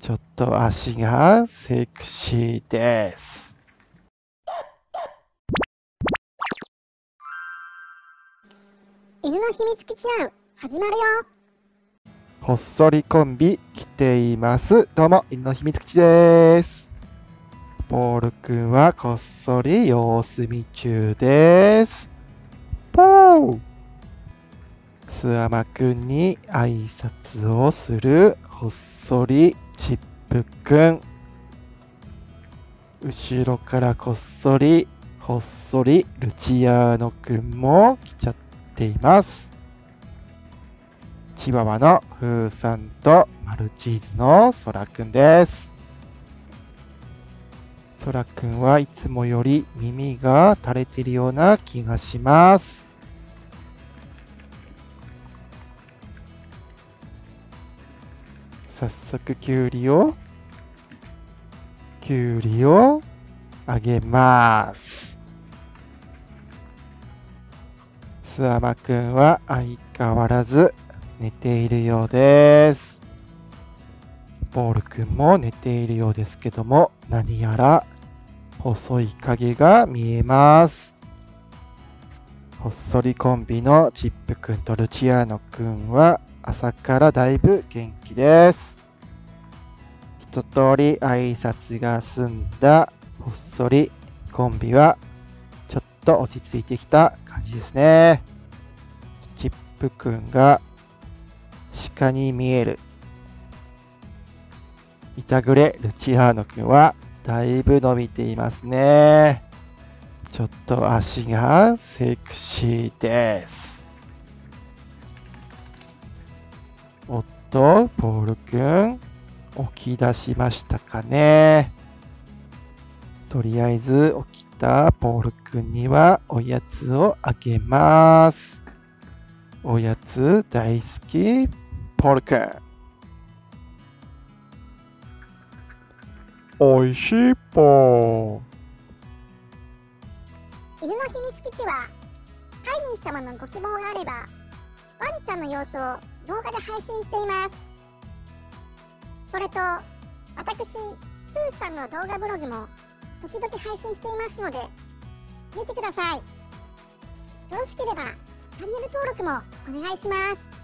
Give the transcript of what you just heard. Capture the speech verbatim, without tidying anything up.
ちょっと足がセクシーです。 犬の秘密基地ナウ始まるよ。 ほっそりコンビ来ています。どうも、犬の秘密基地です。ポールくんはこっそり様子見中です。ポースアマくんに挨拶をするほっそりチップくん。後ろからこっそりほっそりルチアーノくんも来ちゃっています。チワワのフーさんとマルチーズのソラくんです。ソラくんはいつもより耳が垂れているような気がします。早速きゅうりをきゅうりをあげます。スアマくんは相変わらず寝ているようです。ポールくんも寝ているようですけども、何やら細い影が見えます。ほっそりコンビのチップくんとルチアーノくんは朝からだいぶ元気です。一通り挨拶が済んだほっそりコンビはちょっと落ち着いてきた感じですね。チップくんが鹿に見える。いたぐれルチアーノくんはだいぶ伸びていますね。ちょっと足がセクシーです。おっと、ポールくん起き出しましたかね。とりあえず起きたポールくんにはおやつをあげます。おやつ大好きポールくん。おいしいぽー。 犬の秘密基地は飼い主様のご希望があればワンちゃんの様子を動画で配信しています。それと私フーさんの動画ブログも時々配信していますので見てください。よろしければチャンネル登録もお願いします。